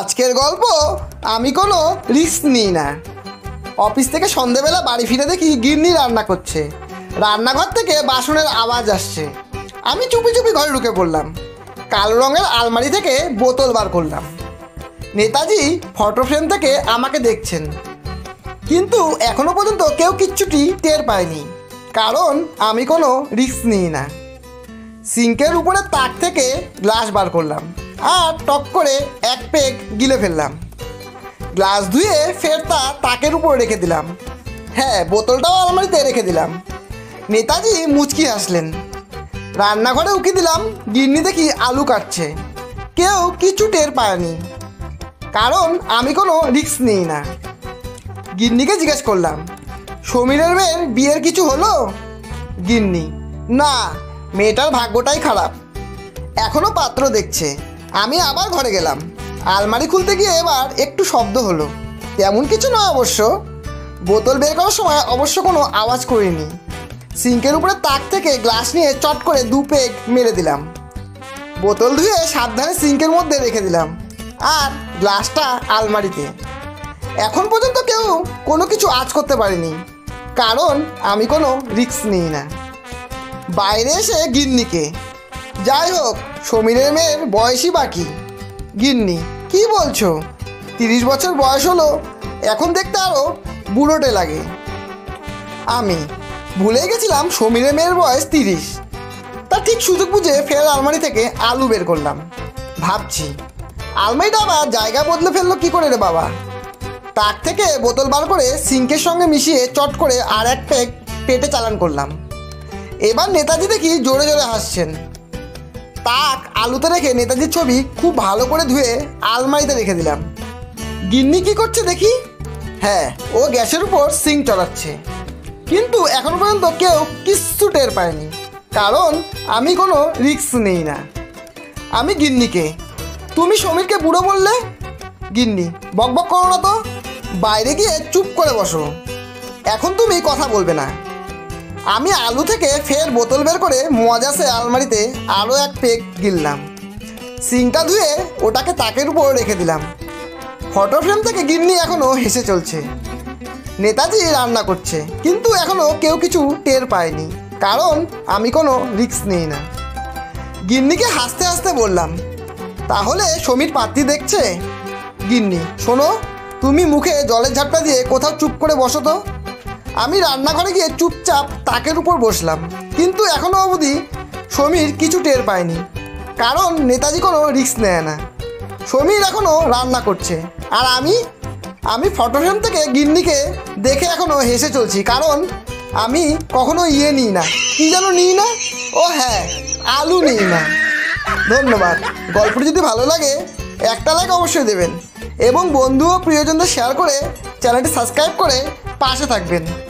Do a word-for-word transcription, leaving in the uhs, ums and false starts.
আজকের গল্প আমি কোনো রিস্ক নিই না। অফিস থেকে সন্ধেবেলা বাড়ি ফিরে দেখি গিন্নি রান্না করছে। রান্নাঘর থেকে বাসনের আওয়াজ আসছে। আমি চুপি চুপি ঘরে ঢুকে পড়লাম। কালো রঙের আলমারি থেকে বোতল বার করলাম। নেতাজি ফটো ফ্রেম থেকে আমাকে দেখছেন, কিন্তু এখনো পর্যন্ত কেউ কিচ্ছুটি টের পায়নি, কারণ আমি কোনো রিস্ক নিই না। সিঙ্কের উপরে তাক থেকে গ্লাস বার করলাম আর টক করে এক পেগ গিলে ফেললাম। গ্লাস ধুয়ে ফের তা তাকের উপর রেখে দিলাম। হ্যাঁ, বোতলটাও আলমারিতে রেখে দিলাম। নেতাজি মুচকি হাসলেন। রান্নাঘরে উকি দিলাম, গিন্নি দেখি আলু কাটছে। কেউ কিছু টের পায়নি, কারণ আমি কোনো রিস্ক নিই না। গিন্নিকে জিজ্ঞেস করলাম, সমীরের মেয়ের বিয়ের কিছু হলো? গিন্নি, না, মেয়েটার ভাগ্যটাই খারাপ, এখনও পাত্র দেখছে। আমি আবার ঘরে গেলাম। আলমারি খুলতে গিয়ে এবার একটু শব্দ হলো। তেমন কিছু নয় অবশ্য। বোতল বের করার সময় অবশ্য কোনো আওয়াজ করিনি। সিঙ্কের উপরে তাক থেকে গ্লাস নিয়ে চট করে দু পেগ মেরে দিলাম। বোতল ধুয়ে সাবধানে সিঙ্কের মধ্যে রেখে দিলাম আর গ্লাসটা আলমারিতে। এখন পর্যন্ত কেউ কোনো কিছু আঁচ করতে পারেনি, কারণ আমি কোনো রিস্ক নিই না। বাইরে এসে গিন্নিকে, যাই হোক, সমীরের মেয়ের বয়সই বাকি। গিন্নি, কি বলছো? তিরিশ বছর বয়স হলো, এখন দেখতে আরও বুড়োটে লাগে। আমি ভুলে গেছিলাম সমীরের মেয়ের বয়স তিরিশ। তা ঠিক সুযোগ বুঝে ফের আলমারি থেকে আলু বের করলাম। ভাবছি, আলমারিটা আবার জায়গা বদলে ফেললো কী করে রে বাবা? তাক থেকে বোতল বার করে সিঙ্কের সঙ্গে মিশিয়ে চট করে আর এক পেগ পেটে চালান করলাম। এবার নেতাজি দেখি জোরে জোরে হাসছেন। তাক আলুতে রেখে নেতাজির ছবি খুব ভালো করে ধুয়ে আলমারিতে রেখে দিলাম। গিন্নি কি করছে দেখি। হ্যাঁ, ও গ্যাসের উপর সিঙ্ক চড়াচ্ছে, কিন্তু এখনো পর্যন্ত কেউ কিচ্ছু টের পায়নি, কারণ আমি কোনো রিস্ক নেই না। আমি গিন্নিকে, তুমি সমীরকে বুড়ো বললে? গিন্নি, বকবক করো না তো, বাইরে গিয়ে চুপ করে বসো, এখন তুমি কথা বলবে না। আমি আলু থেকে ফের বোতল বের করে মজাসে আলমারিতে আরও এক পেগ গিললাম। সিঙ্কটা ধুয়ে ওটাকে তাকের উপর রেখে দিলাম। ফটো ফ্রেম থেকে গিন্নি এখনও হেসে চলছে। নেতাজি রান্না করছে, কিন্তু এখনও কেউ কিছু টের পায়নি, কারণ আমি কোনো রিস্ক নিই না। গিন্নিকে হাসতে হাসতে বললাম, তাহলে সমীর পাত্রী দেখছে? গিন্নি, শোনো, তুমি মুখে জলের ঝাপটা দিয়ে কোথাও চুপ করে বসো তো। আমি রান্নাঘরে গিয়ে চুপচাপ তাকের উপর বসলাম, কিন্তু এখনও অবধি সমীর কিছু টের পায়নি, কারণ নেতাজি কোনো রিস্ক নেয় না। সমীর এখনও রান্না করছে, আর আমি আমি ফটো ফ্রেম থেকে গিন্নিকে দেখে এখনও হেসে চলছি, কারণ আমি কখনো ইয়ে নিই না। কী যেন নিই না? ও হ্যাঁ, আলু নিই না। ধন্যবাদ। গল্পটি যদি ভালো লাগে একটা লাইক অবশ্যই দেবেন, এবং বন্ধু ও প্রিয়জনদের শেয়ার করে চ্যানেলটি সাবস্ক্রাইব করে পাশে থাকবেন।